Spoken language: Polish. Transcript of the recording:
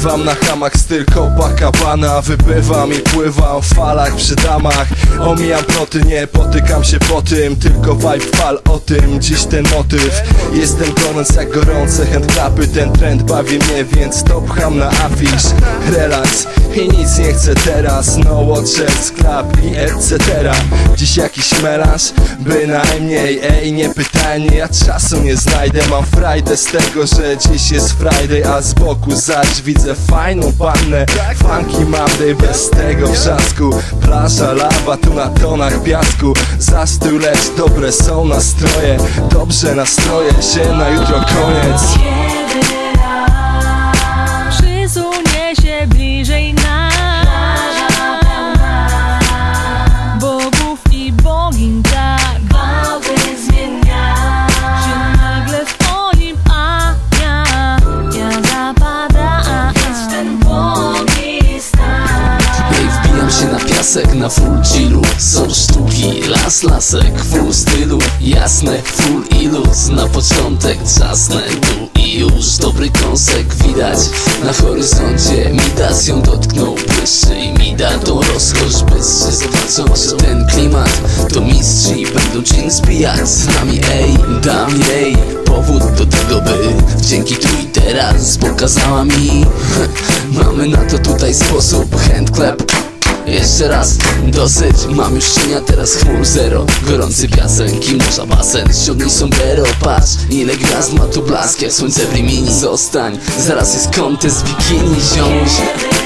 Pływam na hamak styl Copacabana. Wybywam i pływam w falach przy damach. Omijam ploty, nie potykam się po tym, tylko vibe fal o tym, dziś ten motyw. Jestem tonąc jak gorące handclapy. Ten trend bawi mnie, więc to pcham na afisz. Relaks i nic nie chcę teraz. No watches, club i etc. Dziś jakiś melanż? Bynajmniej, ej, nie pytaj mnie, ja czasu nie znajdę. Mam frajdę z tego, że dziś jest Friday, a z boku zaś widzę fajną pannę. Funky Monday bez tego wrzasku. Plaża, lawa, tu na tonach piasku. Zastój, lecz dobre są nastroje. Dobrze nastroję się na jutro, koniec. Przysunie się bliżej nas, bogów i bogiń tak gwałty zmienia się nagle w twoim, a ja zapadam w ten błogi stan. Ej, wbijam się na piasek, na full chillu. Są sztuki, lasek, full stylu. Jasne, full iluz. Na początek trzasnę tu i już. Dobry kąsek widać na horyzoncie. Midas ją dotknął, błyszczy i mi da tą rozkosz bystrzy. Zobaczą, że ten klimat to mistrz i będą cię zbijać z nami, ej. Dam jej powód do tego, by dzięki tu i teraz pokazała mi mamy na to tutaj sposób, handclap. Jeszcze raz, dosyć, mam już cienia, teraz chmur zero. Gorący piasek i morza basen. Ściągnij sombrero, patrz ile gwiazd ma tu blask jak słońce w Rimini. Zostań, zaraz jest kontest bikini, ziomuś.